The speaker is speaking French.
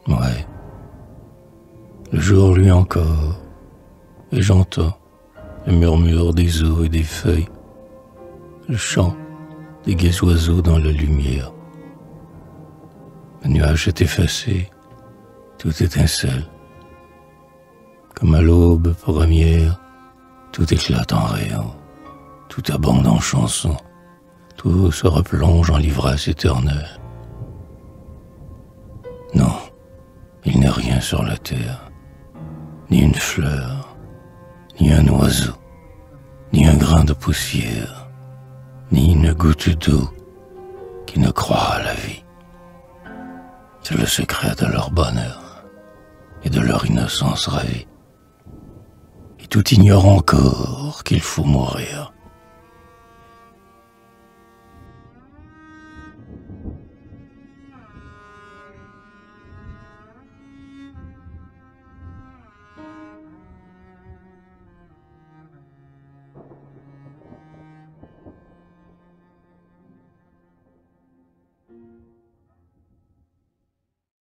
Ouais. Le jour luit encore, et j'entends le murmure des eaux et des feuilles, le chant des gais oiseaux dans la lumière. Le nuage est effacé, tout étincelle. Comme à l'aube première, tout éclate en rayons, tout abonde en chansons, tout se replonge en l'ivresse éternelle. Non, il n'est rien sur la terre, ni une fleur, ni un oiseau, ni un grain de poussière, ni une goutte d'eau qui ne croit à la vie. C'est le secret de leur bonheur et de leur innocence ravie. Et tout ignore encore qu'il faut mourir.